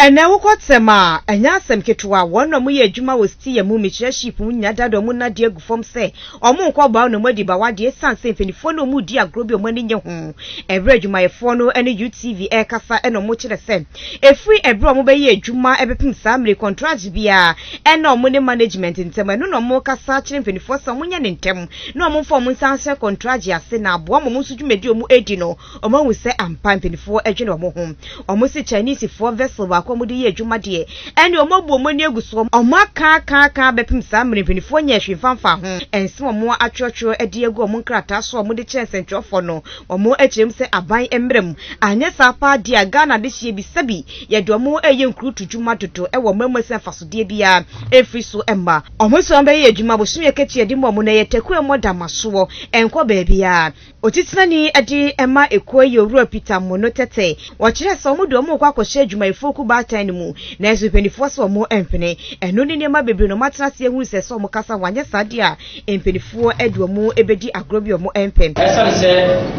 And now what Tema, and Yasem Ketua, one of me a Juma was tea a mummy ship, Munyada, Muna dear Gufom say, or Monko bound no muddy, but what dear son saying, Finifono Mudia, Grobio money in your home, and read you my phono and a UTV air cassa and no much the same. A free a bromobay, Juma, everything family contracts bia, and no money management in Tema, no more cassachin, Finifo, someone in Tem, no more for Monsansa contragia, Sena, Boamusu Medio Edino, or Mon will say, I'm pumping for a general home, almost a Chinese for vessel. Comedy Jumadi, and your mobile money gusom, or mark car bepim Sam, California, she found and some more at church or a Diego Moncrata, so more the chance and Jofono, or more at James say a buy emblem, and yes, our part, dear Ghana this year be Sabi, yet do more a young crew to Jumato, a woman myself for Sudebia, a free so ember, almost one bay a Juma was soon a catch a demomone, take away more damasuo, and co baby. Otisani adi Emma Equayo Peter Monotete, watch us some domo quaco shade my focal time mu na so 24 more empene eno ne nema bebre no matras ye hu se so mo kasa wanya sadia empenifo eduomu ebedi agrobio mo empem esa se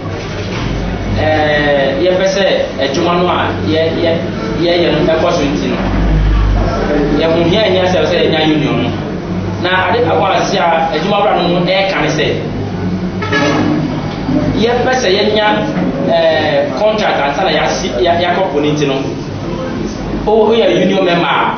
ye pese ejuma no a ye no ekoso ntino ye hu hia nya se nya union na ade akwa se a ejuma bra no kan se ye pese ye nya contract ansana ya component no oh yeah union member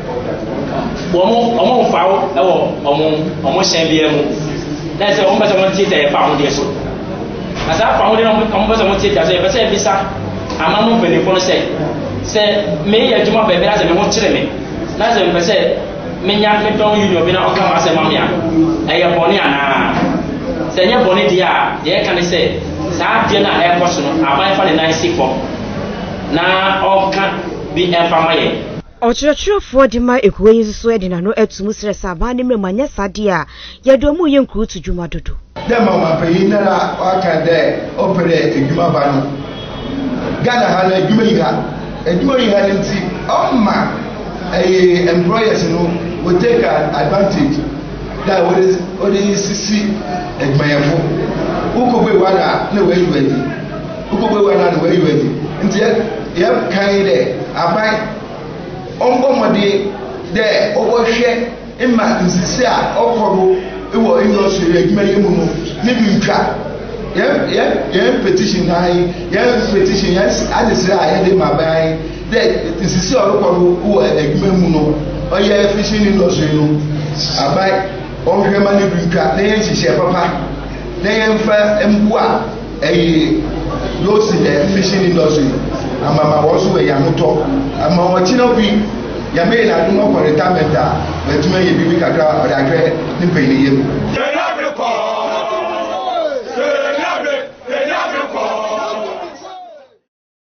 omo fawo e wo omo shen bia mu na se omo beso mo tete fa ho de so na sa fa ho de no omo beso mo tete so e be se bisa ama mo bene ko no se me ya juma be be na se me mo kire me na se be se me nya me don union bi na o ka ma se ma me a e ye boni ana se nya boni dia de ka ne se sa dia na e ko so no aban fa ne nan si fo na o ka bi enfamaye Ochurachuro for the my equating so edina no etumu stressa bani me manya sadia yedo mu yenkru to juma dodo dem ma pay na aka de opere ejuma ba no Ghana ha na ejuma yi ha nti omma employers no will take advantage that what is sisi ejmayefo ukogbe wada na we yuedi ukogbe wada na we yuedi nti ye kan de abai Ombomode de obohwe imma nsisi a okoro ewo industry adwumaye mu no ne bi ntwa ye petition yes adise a ye de mabai de nsisi okoro wo adwuma mu no oye fishing industry no abai onhwe ma ne bi ntwa na ye hihye papa na ye mfa mbua those in the fishing industry amama woso we yamoto ama wachina bi ya me na dum ko retirement a betuma ye bibi kakra o da kre ni pe ni yem